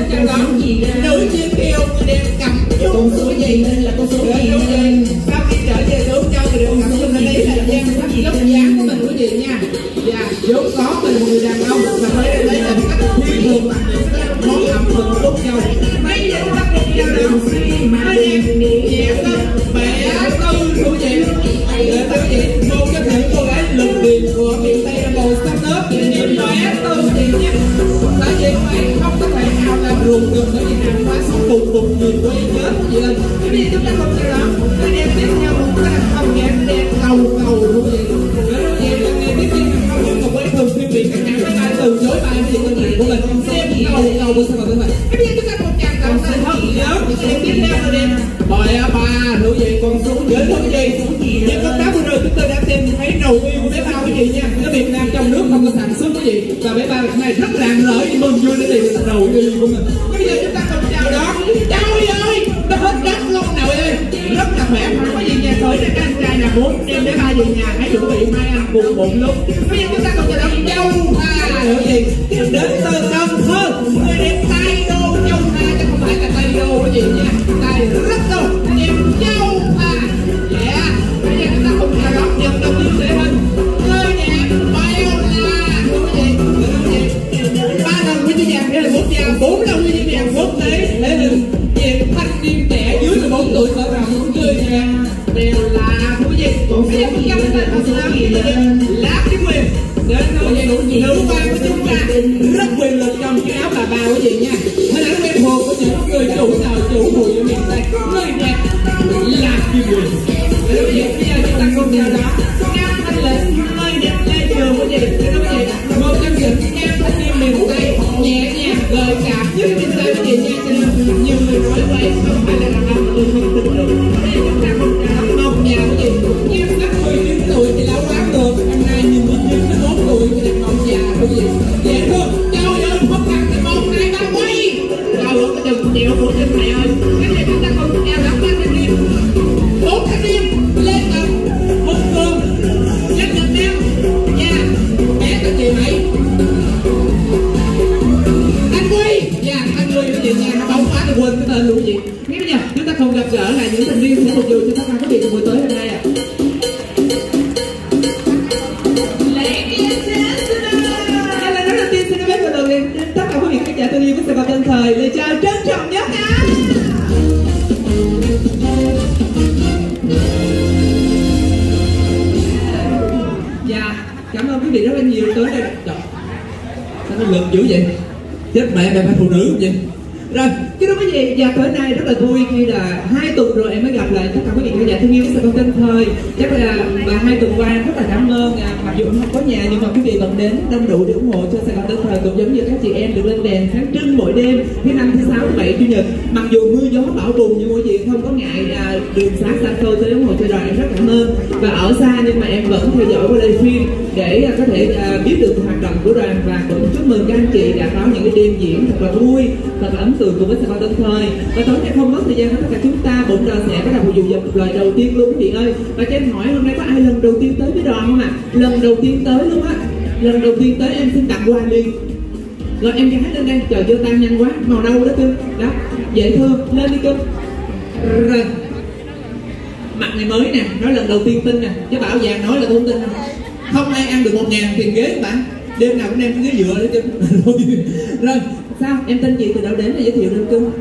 trong đó nữ Chiên Kiều người đẹp cầm con số gì nên là con số gì nên sau khi trở về Úc Châu thì đều cầm chung đây là trang sắc dốc dáng của mình quý vị nha. Và vốn có mình một người đàn ông và mới đây là cách phi thường món ẩm thực của Úc Châu. Mấy giờ các con giao đường mới đẹp nhẹ tâm bẻ tư quý vị. Một trong những cô gái lục điền của miền Tây là màu xanh ớt nhìn bẻ tư chị nha. Tại vì phải không có thể nào làm ruộng được bởi vì hàng hóa sống bùng bùng nhìn quay chết chị ơi. Cái gì chúng ta không thể đó. Cái đèn tiếp theo một cái không nhẹ đèn cầu cầu luôn vậy. Vậy là nghe tiếp theo không được còn với thường xuyên bị các nhà máy bay từ chối bài gì của người của mình xem cầu của sao mà cái gì chúng ta còn chàng cầu sẽ không nhớ đèn tiếp theo là đèn bòi ba thú vị con số dễ thú vị. Nhưng con đá vừa rồi chúng tôi đã xem thấy nầu yêu của bé Bao quý vị nha. Ở Việt Nam trong nước không có sản xuất quý vị và bé Bao này rất rạng rỡ nhưng mừng vui để tìm được nầu yêu của mình. Bây giờ chúng ta cùng chào đón Châu ơi, nó hết đất luôn nội ơi, rất là khỏe mạnh quý vị nhà tới để các anh trai là muốn đem bé Ba về nhà hãy chuẩn bị hai anh cùng một lúc. Bây giờ chúng ta cùng chào đón Châu Tha hiểu gì đến từ Cần Thơ, người đẹp tay đô Châu Tha chứ không phải là tay đô quý vị nha, tay rất đô đẹp Châu Tha. Yeah, bây giờ chúng ta cùng chào đón nhận đầu tiên sẽ hình người đẹp Bèo La quý vị. Ba lần huy chương vàng để là 4 vàng, 4 lần huy chương vàng quốc tế để hình về thanh niên trẻ dưới 14 tuổi ở vào người đẹp Bèo La quý vị. Bây giờ chúng ta cùng chào đón Lá Kim Quyền đến nữ quan của chúng ta rất quyền lực trong chiếc áo bà quý vị nha. Hình ảnh quen thuộc của những người chủ nào chủ mùi ở miền Tây người đẹp Lá Kim Quyền. Bây giờ chúng ta cùng chào đón Nam Thanh Lĩnh người đẹp Lê Trường quý vị. Một trong những nam thanh niên miền Tây nhẹ nhàng gợi cảm nhất miền Tây quý vị nha. Cho nên nhiều người nói vậy không phải là đàn ông tôi không tin được. Bây giờ chúng ta cùng chào đón Ngọc Nhà quý vị. Như các 19 tuổi thì lão quá được, năm nay như 14 tuổi thì là Ngọc Nhà quý vị. Dễ thương, Châu ơi không cần thì 1, 2, 3 quay. Châu ơi có chừng chịu của trên này ơi. Cái này chúng ta cùng chào đón 3 thanh niên, 4 thanh niên Lê Cận, Hùng Cường, Danh Nhật Nam nha. Bé tên gì vậy? Anh Quy. Dạ anh Quy quý vị nha, nó bóng quá tôi quên cái tên luôn quý vị. Ngay bây giờ chúng ta cùng gặp gỡ lại những thành viên sẽ phục vụ cho tất cả quý vị trong buổi tối hôm nay ạ. Tất cả quý vị khán giả thân yêu của Sài Gòn Tân Thời lời chào trân trọng nhất nha. Dạ cảm ơn quý vị rất là nhiều tới đây. Sao nó lực dữ vậy? Chết mẹ phải phụ nữ vậy? Rồi, cái đó quý vị, và tối nay rất là vui khi là 2 tuần rồi em mới gặp lại tất cả quý vị khán giả thân yêu của Sài Gòn Tân Thời. Chắc là và 2 tuần qua rất là cảm ơn, mặc dù không có nhà nhưng mà quý vị vẫn đến đông đủ để ủng hộ cho Sài Gòn Tân Thời, cũng giống như các chị em được lên đèn sáng trưng mỗi đêm thứ Năm, thứ Sáu, thứ Bảy, Chủ nhật. Mặc dù mưa gió bão bùng nhưng quý vị không có ngại đường xá xa xôi tới ủng hộ cho đoàn, em rất cảm ơn. Và ở xa nhưng mà em vẫn theo dõi qua livestream để có thể biết được hoạt động của đoàn, và cũng chúc mừng các anh chị đã có những cái đêm diễn thật là vui, thật là ấn tượng cùng với Sài Gòn Tân Thời. Và tối nay không mất thời gian của tất cả chúng ta, bụng đoàn sẽ bắt đầu phục vụ dòng lời đầu tiên luôn quý vị ơi. Và cho em hỏi hôm nay có ai lần đầu tiên tới với đoàn không ạ? Lần đầu tiên tới luôn á. Lần đầu tiên tới em xin tặng quà liền. Rồi em gái lên đây, trời giơ tay nhanh quá, màu nâu đó cưng. Đó, dễ thương, lên đi cưng. Rồi mặt này mới nè, nói lần đầu tiên tin nè, chứ bảo vàng nói là tôi không tin đâu. Không ai ăn được 1.000 tiền ghế các bạn, đêm nào cũng đem cái ghế dựa đấy cưng. Rồi sao em tên gì, từ đâu đến là giới thiệu lên cưng?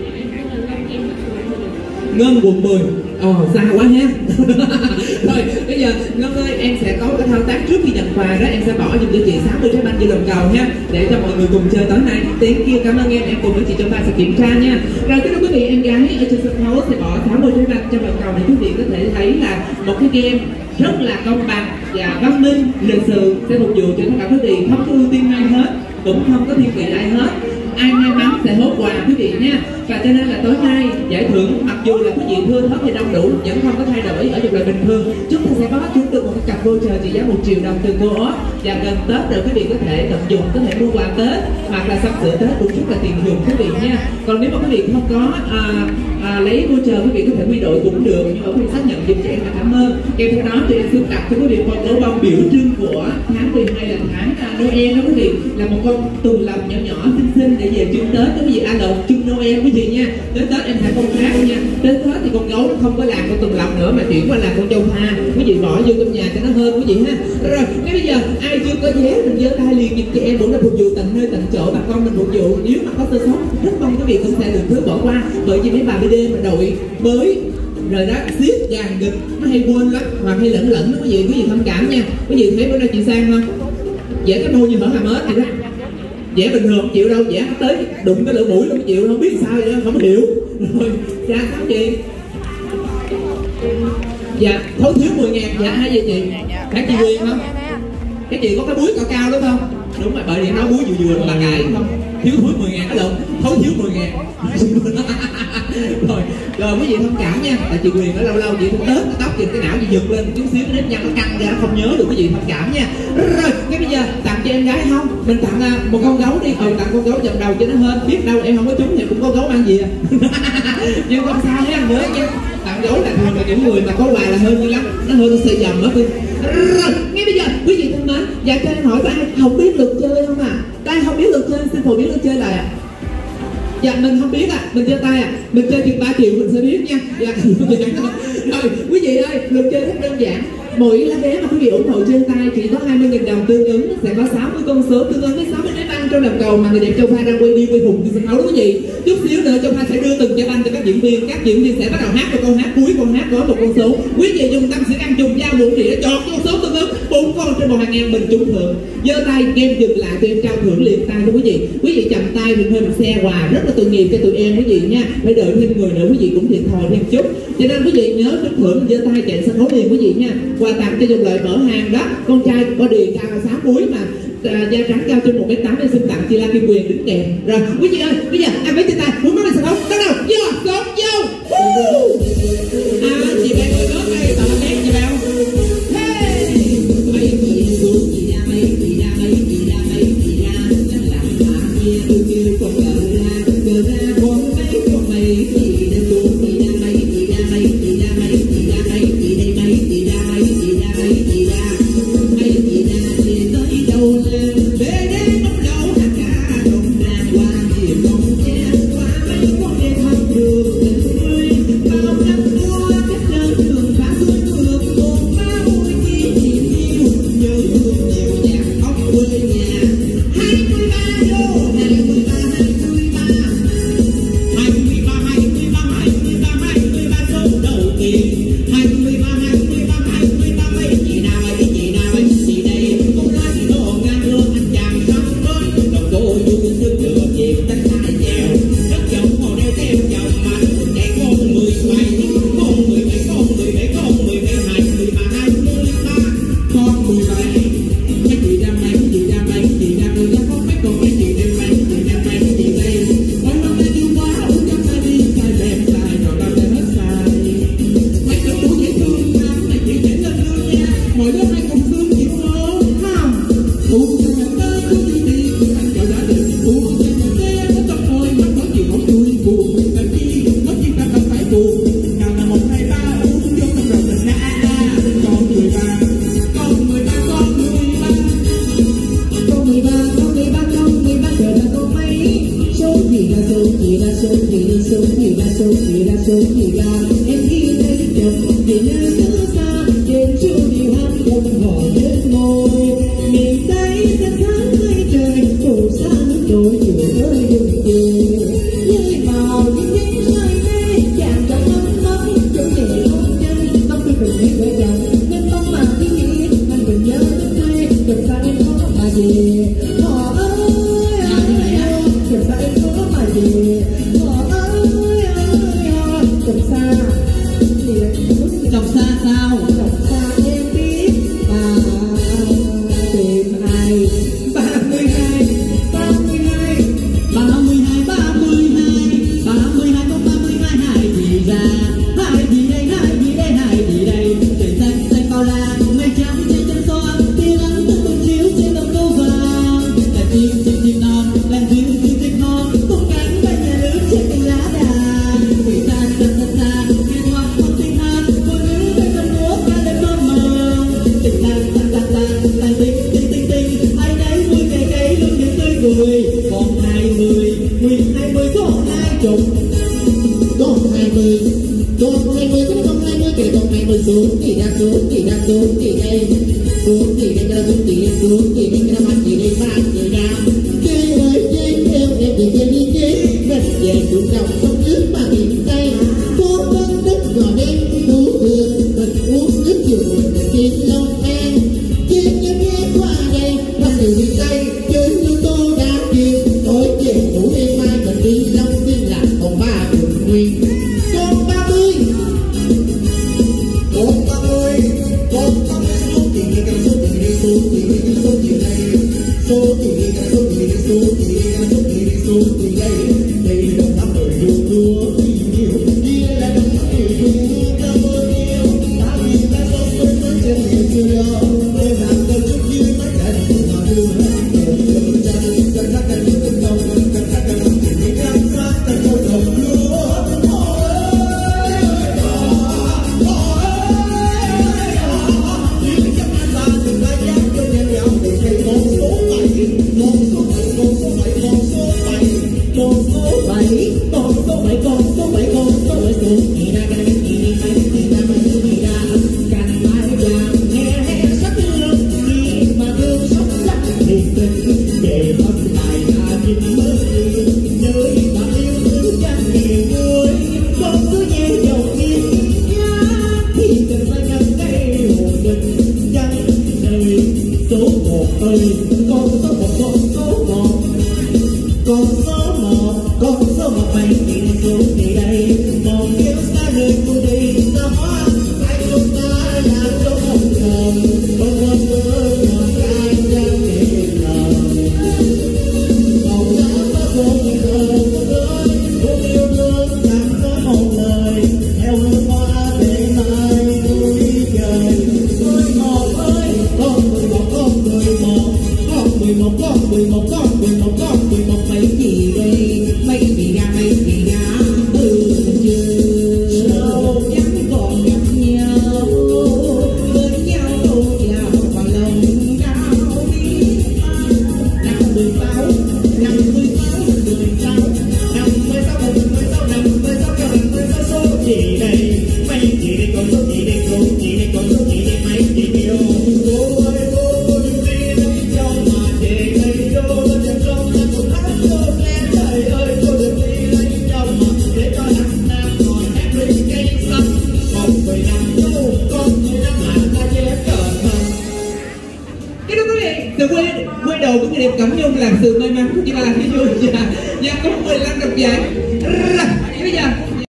Ngân quận 10. Xa quá ha. Rồi bây giờ Ngân ơi, em sẽ có cái thao tác trước khi nhận quà đó, em sẽ bỏ giùm cho chị 60 trái banh vô lòng cầu ha, để cho mọi người cùng chơi tối nay. Tiếng kia cảm ơn em cùng với chị cho ta sẽ kiểm tra nha. Rồi cái đó quý vị, em gái ở trên sân khấu sẽ bỏ 60 trái banh cho lòng cầu để quý vị có thể thấy là một cái game rất là công bằng và văn minh, lịch sự, sẽ phục vụ cho tất cả quý vị, không có ưu tiên ai hết, cũng không có thiên vị ai hết. Ai may mắn sẽ hốt quà quý vị nha. Và cho nên là tối nay giải thưởng mặc dù là quý vị thưa thớt thì đông đủ vẫn không có thay đổi ở dục loại bình thường. Chúng ta sẽ có chúng được một cái cặp voucher trị giá 1 triệu đồng từ cô ốc, và gần Tết rồi quý vị có thể tận dụng, có thể mua quà Tết hoặc là sắp sửa Tết cũng rất là tiền dùng quý vị nha. Còn nếu mà quý vị không có lấy voucher, quý vị có thể quy đổi cũng được, nhưng mà quý vị xác nhận giùm cho em là cảm ơn. Kèm theo đó thì em xin đặt cho quý vị một gấu bông biểu trưng của tháng 12 là tháng Noel đó quý vị, là một con tù lồng nhỏ nhỏ xinh xinh để về trước Tết. Quý vị ai lợn trưng Noel quý vị nha. Đến Tết em sẽ con khác nha. Đến Tết thì con gấu nó không có làm con tuần lộc nữa mà chuyển qua làm con châu Pha. Quý vị bỏ vô trong nhà cho nó hơn quý vị ha. Rồi ngay bây giờ ai chưa có vé mình giơ tay liền, giúp cho em cũng là phục vụ tận nơi tận chỗ bà con mình phục vụ. Nếu mà có sơ sót rất mong quý vị cũng sẽ đừng thứ bỏ qua, bởi vì mấy bà BD mà đội mới rồi đó xiết dàn gịch nó hay quên lắm hoặc hay lẫn đó quý vị thông cảm nha. Quý vị thấy bữa nay chị Sang không, vẽ cái môi như hở hàm ếch vậy đó, vẽ bình thường không chịu đâu, vẽ tới đụng cái lỗ mũi không chịu, không biết sao vậy đó, không hiểu. Rồi ra sao chị? Dạ thấu thiếu 10.000. Dạ hay vậy chị? Các chị Quyên không? Cái chị có cái búi cao cao đúng không? Đúng rồi, bởi vì nó búi vừa vừa là cài không? Thiếu búi 10.000 cái lộn, thấu thiếu 10.000. Rồi quý vị thông cảm nha, tại chị Quyền ở lâu lâu chị cũng Tết cái tóc nhìn cái não chị giật lên chút xíu, cái nếp nhăn nó căng ra nó không nhớ được, quý vị thông cảm nha. Rồi ngay bây giờ tặng cho em gái không, mình tặng một con gấu đi, tặng con gấu chầm đầu cho nó hên, biết đâu em không có trúng thì cũng có gấu ăn gì à. Nhưng không sao nhé, nhớ nha, tặng gấu là thường là những người mà có quà là hơn như lắm, nó hơn nó xây dầm mất đi. Rồi ngay bây giờ quý vị thân mến, dạ cho em hỏi có ai không biết luật chơi không à? Ai không biết luật chơi xin phổ biến luật chơi lại ạ. Dạ mình không biết mình giơ tay mình chơi chừng 3 triệu mình sẽ biết nha. Dạ. Rồi quý vị ơi, luật chơi rất đơn giản, mỗi lá vé mà quý vị ủng hộ trên tay chỉ có 20.000 đồng, tương ứng sẽ có 60 con số tương ứng với 60 trái banh trong làm cầu mà người đẹp Châu Pha đang quay đi quay vùng trên sân khấu đó quý vị. Chút xíu nữa Châu Pha sẽ đưa từng trái banh cho các diễn viên sẽ bắt đầu hát một câu hát, cuối con hát có một con số, quý vị dùng tâm sẽ ăn dùng dao muỗng đĩa chọn con số tương ứng 4 con trên 1.000 mình trúng thưởng, giơ tay em dừng lại tụi em trao thưởng liền tay cho quý vị. Quý vị chậm tay mình hơi mình xe quà rất là tội nghiệp cho tụi em quý vị nha, phải đợi thêm người nữa quý vị cũng thiệt thòi thêm chút, cho nên quý vị nhớ trúng thưởng giơ tay chạy sân khấu liền quý vị nha. Quà tặng cho dùng lợi mở hàng đó, con trai body cao 6 múi mà da trắng cao trên 1m8 em xin tặng chị La Kim Quyền đính kèm. Rồi quý vị ơi, bây giờ ăn với trên tay muốn nói lên sân khấu bắt đầu vô sốt vô. Chị bé ơi gót đây tao bé chị béo. Mấy chị xuống chị ra mấy chị ra mấy chị ra mấy chị ra chắc là bà kia tôi kêu con cờ ra bốn mấy con mấy chị đã xuống chị ra mấy chị ra mấy chị ra mấy chị ra mấy chị đây mấy chị ra mấy chị ra mấy chị ra mấy chị ra thì tới đâu lên để bóng đầu hát ca đồng ra qua hiểm bóng che qua mấy con đêm thăm đường tươi bao năm qua các nơi đường phá thương ngược một ba môi kỷ niệm nhớ thương nhiều nhạc khóc quê nhà 23 đô 23 số đầu tiên 23 mấy chị nào mấy chị nào mấy chị đây cũng nói chị đồ ngang luôn anh chàng sống với đồng cô du sức lừa việc tất cả chèo rất chồng hồ đeo theo chồng mà chạy con 17 con 17 con 17 con 12 13 23 con 17 mấy chị ra mấy chị ra mấy chị ra rồi ra có mấy con mấy chị đem mấy chị đem mấy chị đây ôi nó đây yêu quá uống cho ta đi sai đẹp sai rồi ta sẽ hết sai mấy cái tuổi dễ thương lắm mấy chị dễ lên lương nha mỗi đứa hai cùng thương chịu không không phụ cho mình tới cứ đi anh chợ đã định phụ cho mình tới nó tâm thôi mà có gì không vui buồn làm chi có chi ta cần phải buồn nào là 1 2 3 uống vô trong đầu mình na con 13 con 13 con 13 con 13 con 13 con 13 giờ là con mấy số gì là số gì là số gì là số gì là số gì là số gì là em ghi lấy chồng vì nơi xứ xa trên chiều đi hát không ngỏ đến môi miền tây sẽ sáng mây trời phủ sáng đôi chiều ơi đường chiều nơi màu những nhánh say mê chạm trong ấm nóng chỗ nhẹ con chân tóc tôi từng thấy vợ chồng nên bóng mà khi nghĩ anh từng nhớ đến nay gần xa em có mà gì họ ơi gần xa em có mà gì họ ơi gần xa gần xa sao gần xa em biết mà tìm ai 32 32 32 32 32 có 32 hai gì ra hai gì đây hai gì đây hai gì đây trời xanh xanh bao la mây trắng trên chân xoa tia nắng từng tung chiếu trên đồng câu vàng là chim non là chim non cùng cánh bay nhà lưới không con 20 con 20 cái con 20 cái con 20 xuống thì ra xuống thì ra xuống thì đây xuống thì đây ra xuống thì xuống thì đây ra mặt thì đây phát thì ra chơi ơi chơi theo em thì chơi đi chơi đất về xuống dòng sông nước mà biển tây có con đất nhỏ đen thú thường mình uống nước chiều mình trên Long An trên nhé qua đây bắt từ đi tây chơi như tô đá kia tối chiều ngủ đêm mai mình đi Long Biên là còn 3 tuần nguyên con 30 con 30 con 30 số tiền đi cái số tiền đi số tiền đi số tiền đây số tiền đi cái số tiền đi số tiền đi cái số tiền đi số tiền đây đây là năm đời yêu đua yêu kia là năm đời yêu cảm ơn yêu ta vì ta sống với trên người chưa để làm cho chút như mấy đại mà đưa chân chân chắc cái chân đầu chân chắc cái chân chỉ ngắm sát chân đầu lúa quay đầu của người đẹp Cẩm Nhung là sự may mắn của chị là ví dụ nha có 15 cặp giải bây giờ